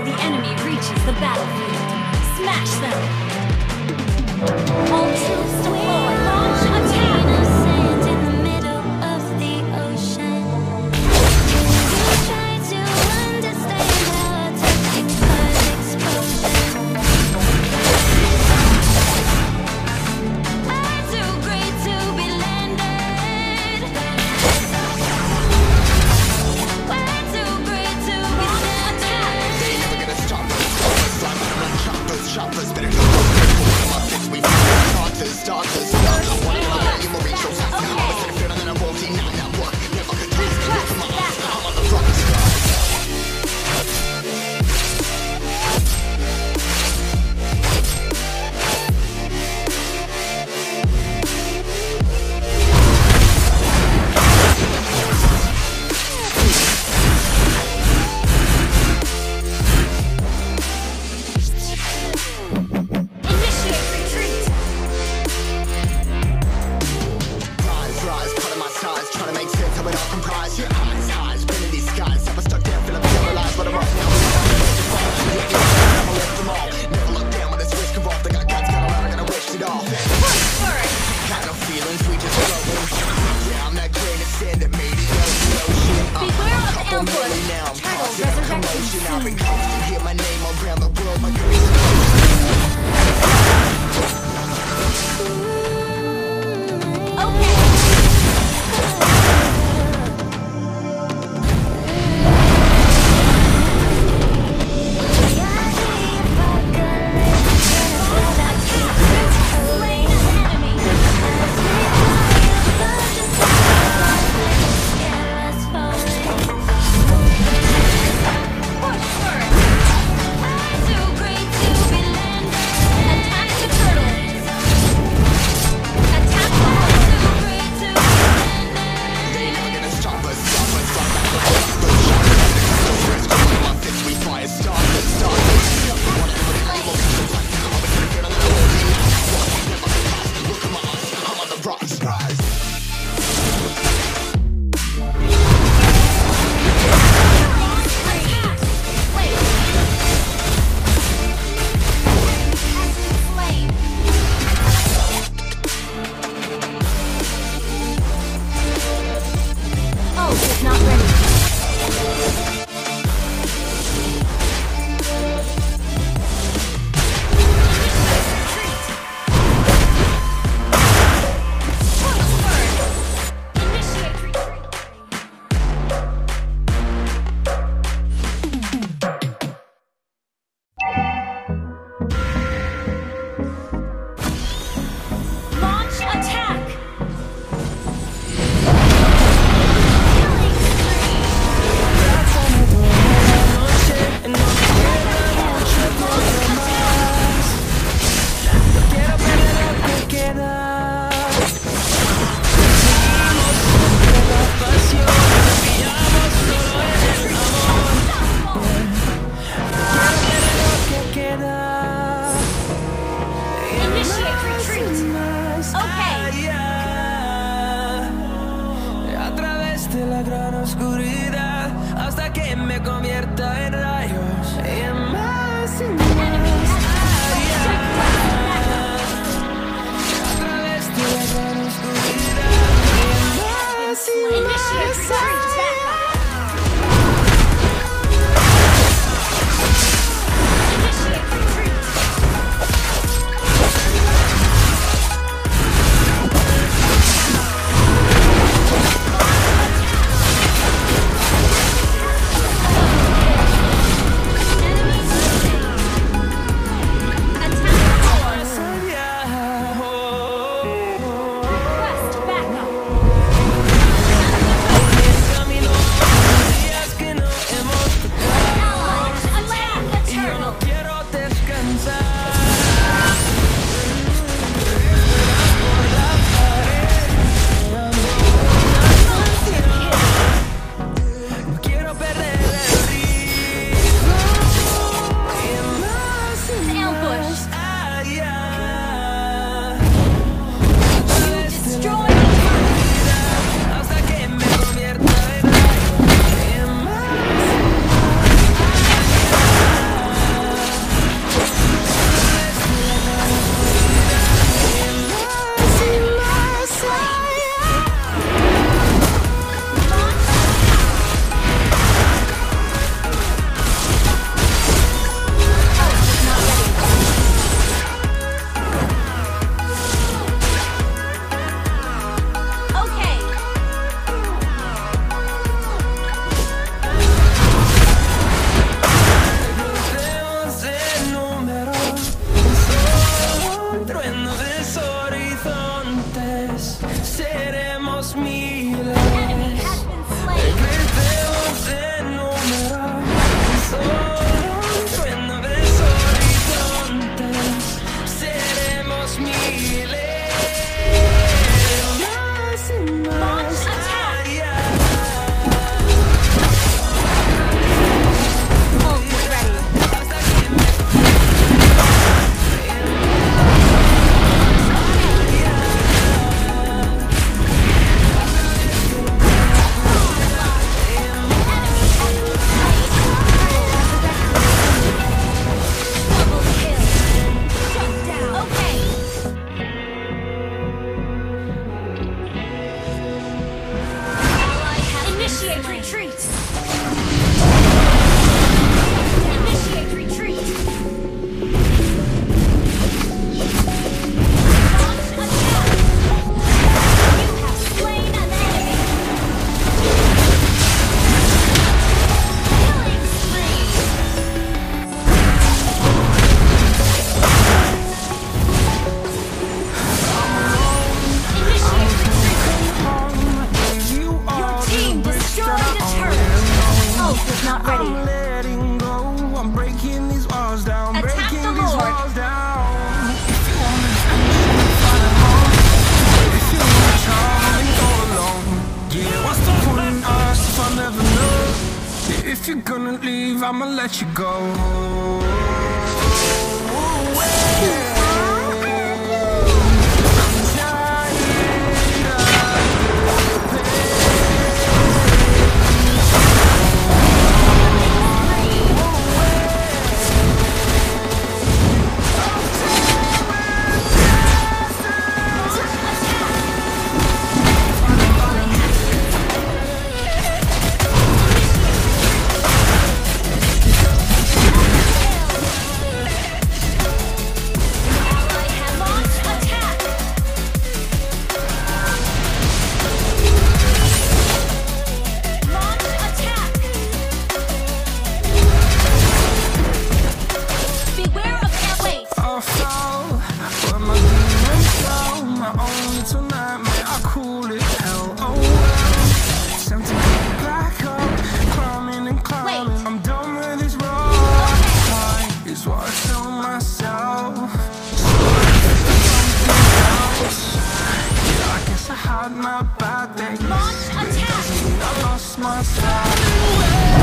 the enemy reaches the battlefield. Smash them! All troops deploy! Launch attack! Sand in the middle of the ocean. You try to understand how touching cause explosion. I'm too great to be landed. We're too great to be landed. They never gonna stop us. Fly by run choppers, better go. My fix we starters. I wanna know where you will reach your top. Now I was in the field and then I won't deny that work. Never could do it. Come on, I'm on the front of Initiate retreat! rise, part of my size, trying to make sense of it all comprised. Your eyes, been in these skies. Never stuck there, feeling paralyzed, but I'm up now. I'm away from all. Never look down when there's risk involved. I got guts, got a lot, I gotta wish it off. Push for it! Got no feelings, we just floating. Yeah, I'm that grain of sand that made it ocean. Beware of Couple ambush. million now, I'm Turtle causing a resurrection commotion. soon. I've been coasting, hear my name around the world, my career's Okay! Slain an enemy! Push for it! I'm too great to be if you're gonna leave, I'ma let you go. My bad day. I lost my style.